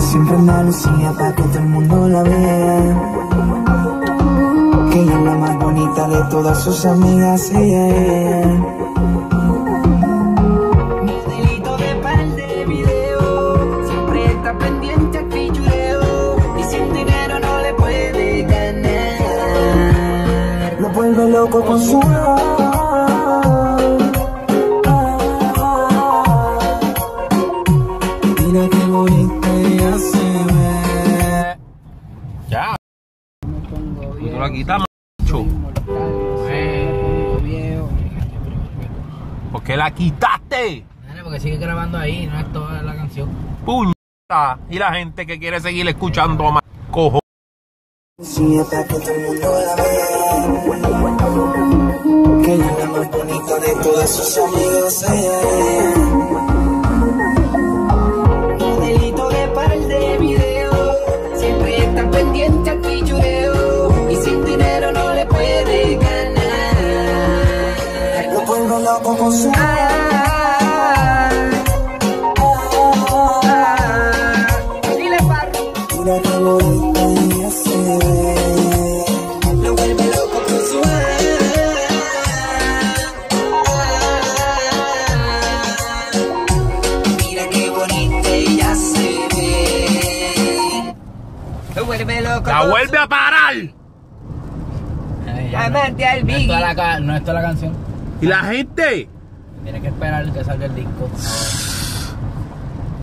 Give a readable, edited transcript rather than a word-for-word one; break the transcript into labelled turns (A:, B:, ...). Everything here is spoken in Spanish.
A: siempre anda lucía para que todo el mundo la vea. Que ella es la más bonita de todas sus amigas, ella es. Modelito de par de video, siempre está pendiente al pichureo, y sin dinero no le puede ganar. Lo vuelve loco con su mira qué bonita ella se ve.
B: Ya. Tú la quitas, macho. ¿Por qué la quitaste?
C: Porque sigue grabando ahí, no es toda la canción.
B: Puñeta. Y la gente que quiere seguir escuchando más cojo.
A: Sí, para que todo el mundo la vea. Que ella es la más bonita de todas sus amigas, ella es. Modelito de par de video, siempre está pendiente al pichureo, y sin dinero no le puede ganar. Lo vuelve loco con su dile parro. Mira qué bonita ella se ve. Lo vuelve loco con su mira qué bonita ella se ve. Lo vuelve loco.
B: ¡La vuelve a parar!
A: Amante al
C: No es toda la canción.
B: ¿Y la gente?
C: Tiene que esperar que salga el disco.